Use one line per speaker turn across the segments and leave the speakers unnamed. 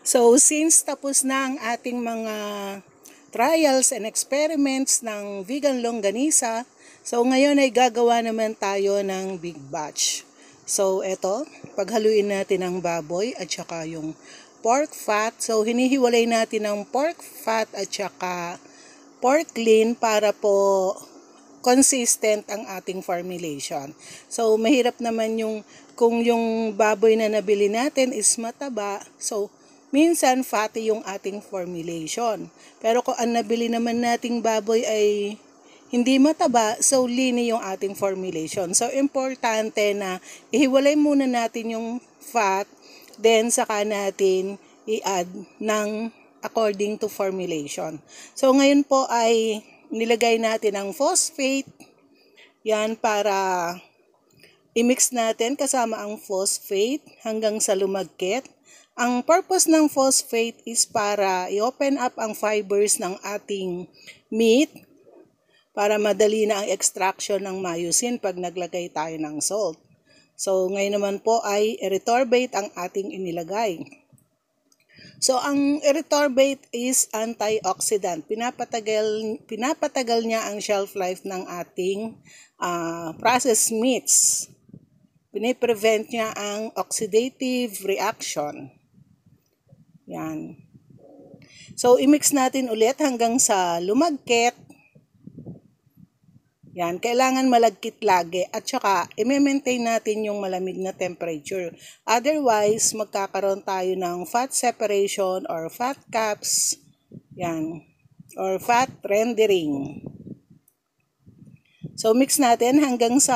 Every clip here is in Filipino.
So, since tapos na ang ating mga trials and experiments ng vegan longganisa, so ngayon ay gagawa naman tayo ng big batch. So, eto, paghaluin natin ang baboy at saka yung pork fat. So, hinihiwalay natin ang pork fat at saka pork lean para po consistent ang ating formulation. So, mahirap naman kung yung baboy na nabili natin is mataba. So, minsan fatty yung ating formulation. Pero kung ang nabili naman nating baboy ay hindi mataba, so lean yung ating formulation. So, importante na ihiwalay muna natin yung fat, then saka natin i-add ng according to formulation. So, ngayon po ay nilagay natin ang phosphate. Yan para i-mix natin kasama ang phosphate hanggang sa lumagkit. Ang purpose ng phosphate is para i-open up ang fibers ng ating meat para madali na ang extraction ng myosin pag naglagay tayo ng salt. So, ngayon naman po ay erythorbate ang ating inilagay. So, ang erythorbate is antioxidant. Pinapatagal niya ang shelf life ng ating processed meats. Piniprevent niya ang oxidative reaction. Yan. So, i-mix natin ulit hanggang sa lumagkit. Yan, kailangan malagkit lagi at saka i-maintain natin yung malamig na temperature. Otherwise, magkakaroon tayo ng fat separation or fat caps, yan, or fat rendering. So, mix natin hanggang sa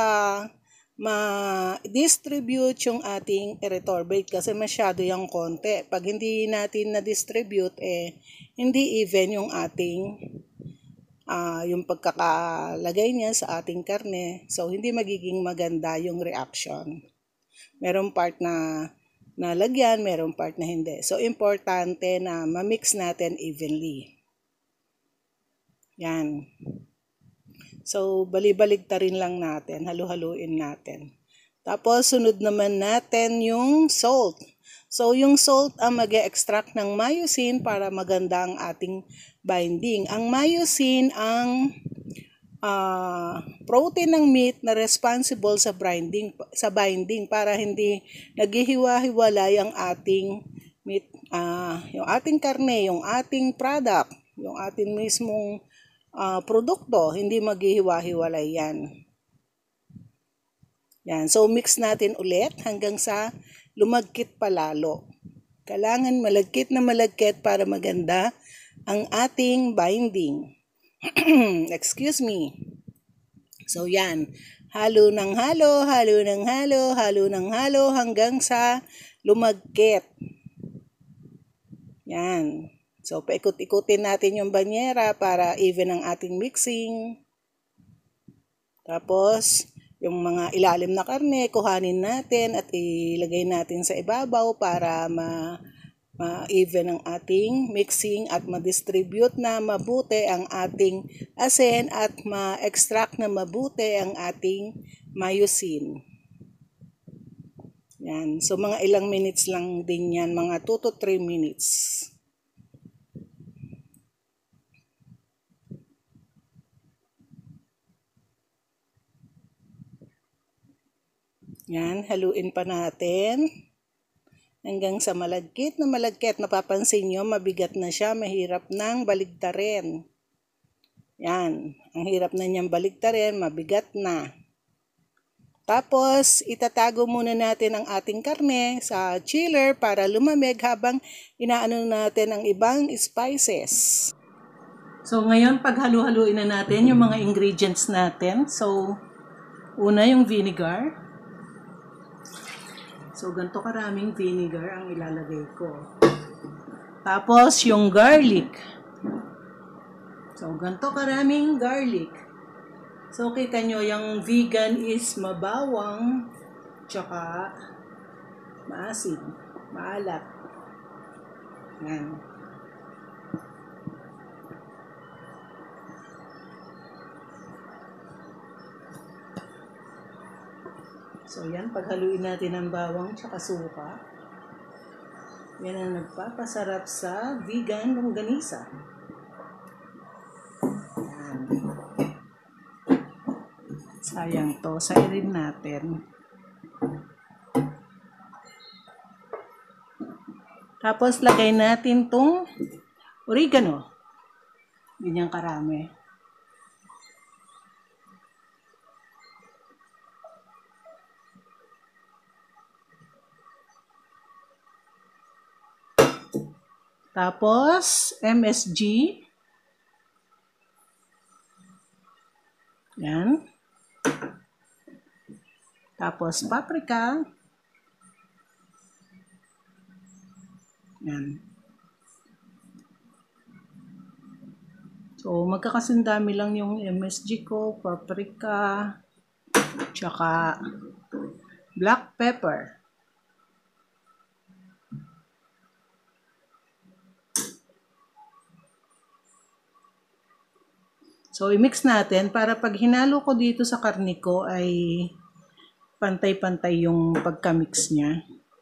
ma-distribute yung ating erythorbate kasi masyado yung konti. Pag hindi natin na-distribute, hindi even yung ating yung pagkakalagay niya sa ating karne. So, hindi magiging maganda yung reaction. Merong part na nalagyan, merong part na hindi. So, importante na ma-mix natin evenly. Yan. So, bali-baligtarin lang natin, halu-haluin natin. Tapos, sunod naman natin yung salt. So, yung salt ang mag-extract ng myosin para maganda ang ating binding. Ang myosin ang protein ng meat na responsible sa binding para hindi naghihiwa-hiwalay ang ating meat, yung ating karne, yung ating product, yung ating mismong produkto, hindi maghihiwa-hiwalay yan. Yan. So, mix natin ulit hanggang sa lumagkit palalo. Kailangan malagkit na malagkit para maganda ang ating binding. Excuse me. So, yan. Halo ng halo, halo ng halo, halo ng halo hanggang sa lumagkit. Yan. So, paikot-ikutin natin yung banyera para even ang ating mixing. Tapos, yung mga ilalim na karne, kuhanin natin at ilagay natin sa ibabaw para ma-even ang ating mixing at ma-distribute na mabuti ang ating asin at ma-extract na mabuti ang ating myosin. Yan. So, mga ilang minutes lang din yan, mga 2 to 3 minutes. Yan, haluin pa natin hanggang sa malagkit na malagkit. Napapansin nyo, mabigat na siya, mahirap nang baligtarin. Yan, ang hirap na niyang baligtarin, mabigat na. Tapos, itatago muna natin ang ating karne sa chiller para lumamig habang inaano natin ang ibang spices. So, ngayon, paghalu-haluin na natin yung mga ingredients natin. So, una yung vinegar. So, ganito karaming vinegar ang ilalagay ko. Tapos, yung garlic. So, ganito karaming garlic. So, kita nyo, yung vegan is mabawang, tsaka maasid, maalat. Yan. So, yan. Paghaluin natin ang bawang tsaka suka. Yan ang nagpapasarap sa vegan longganisa. Yan. Sayang to. Sairin natin. Tapos lagay natin tong oregano. Ganyan karami. Tapos, MSG. Yan. Tapos, paprika. Yan. So, magkakasundami lang yung MSG ko, paprika, tsaka black pepper. So, i-mix natin para pag hinalo ko dito sa karne ko ay pantay-pantay yung pagka-mix niya.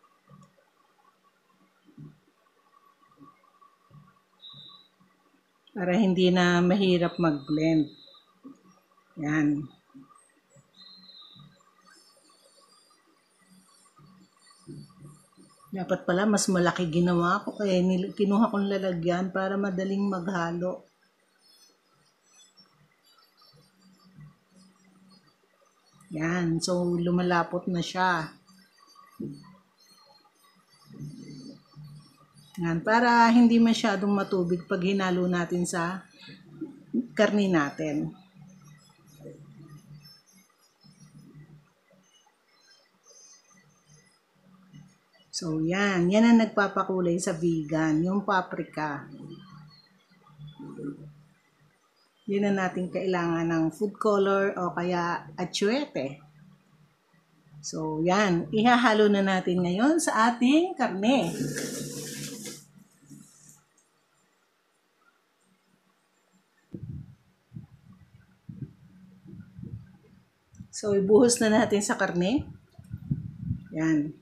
Para hindi na mahirap mag-blend. Yan. Dapat pala mas malaki ginawa ko kaya kinuha kong lalagyan para madaling maghalo. Yan. So, lumalapot na siya. Yan. Para hindi masyadong matubig pag hinalo natin sa karni natin. So, yan. Yan ang nagpapakulay sa vegan. Yung paprika. Yun na natin kailangan ng food color o kaya atsuete. So, yan. Ihahalo na natin ngayon sa ating karne. So, ibuhos na natin sa karne. Yan.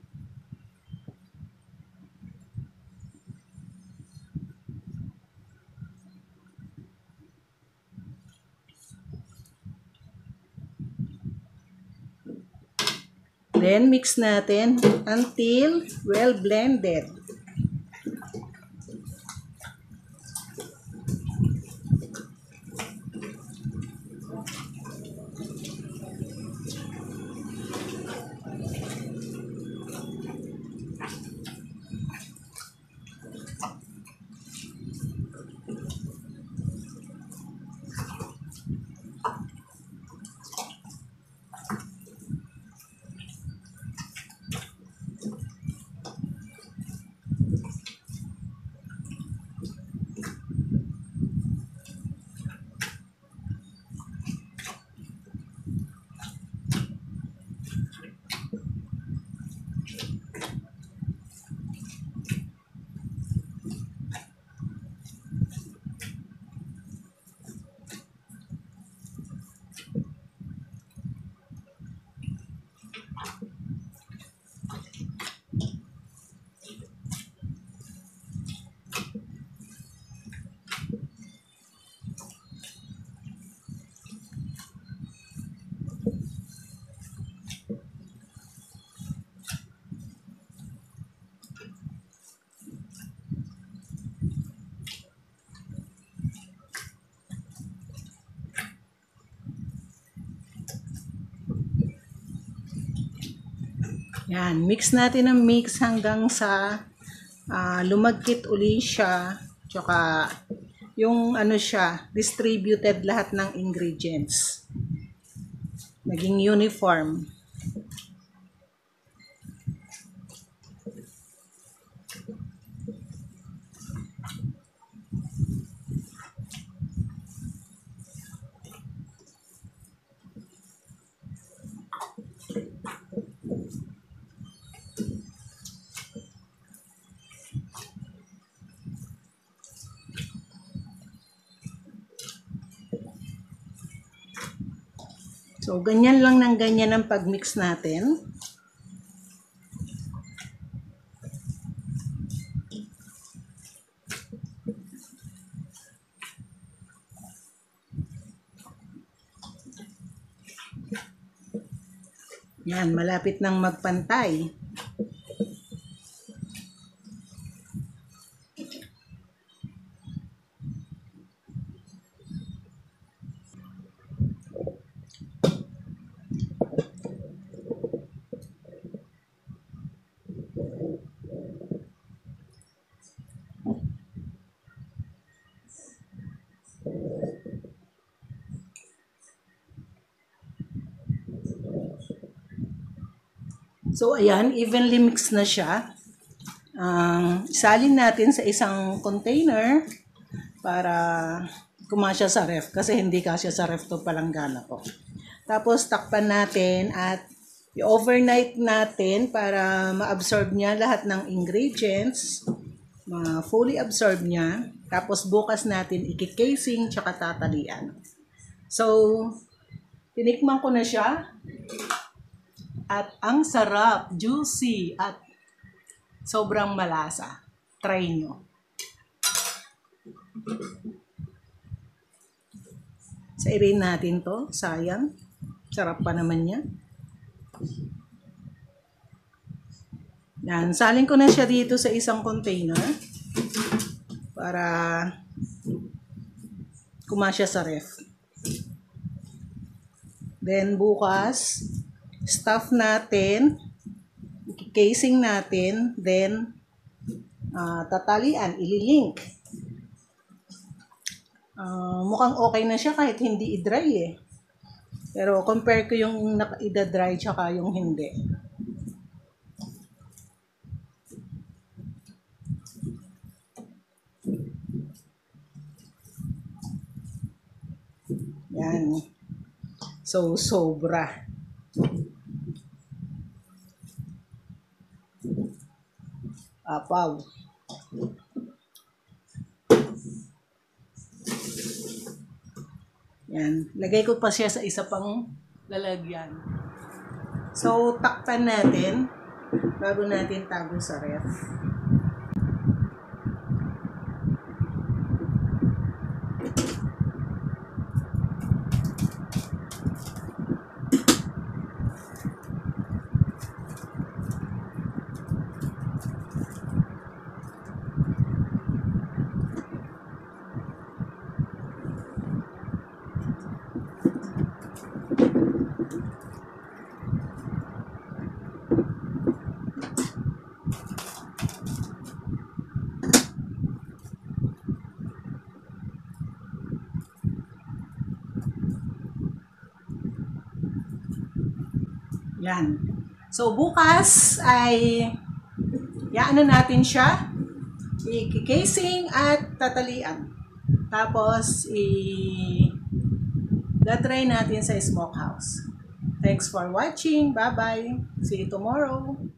Then, mix natin until well blended. Yan, mix natin ang mix hanggang sa lumagkit uli siya. Tsaka yung ano siya, distributed lahat ng ingredients. Naging uniform. So, ganyan lang ng ganyan ang pag-mix natin. Yan, malapit nang magpantay. So, ayan, evenly mixed na siya. Isalin natin sa isang container para kumasya sa ref. Kasi hindi kasya sa ref to palanggana ko. Tapos, takpan natin at i-overnight natin para ma-absorb niya lahat ng ingredients. Fully absorb niya. Tapos, bukas natin i-casing tsaka tatalian. So, tinikman ko na siya. At ang sarap, juicy, at sobrang malasa. Try nyo. Sairin natin to. Sayang. Sarap pa naman niya. Yan. Salin ko na siya dito sa isang container. Para kumasya sa ref. Then bukas, stuff natin, casing natin, then tatalian, ililink. Mukhang okay na siya kahit hindi i-dry eh. Pero compare ko yung i-dry tsaka yung hindi. Yan. So, sobra. Apaw. Yan. Lagay ko pa siya sa isa pang lalagyan. So, takpan natin bago natin tago sa ref. Yan. So, bukas ay yaano natin siya, i-casing at tatalian. Tapos, i-try natin sa smokehouse. Thanks for watching. Bye-bye. See you tomorrow.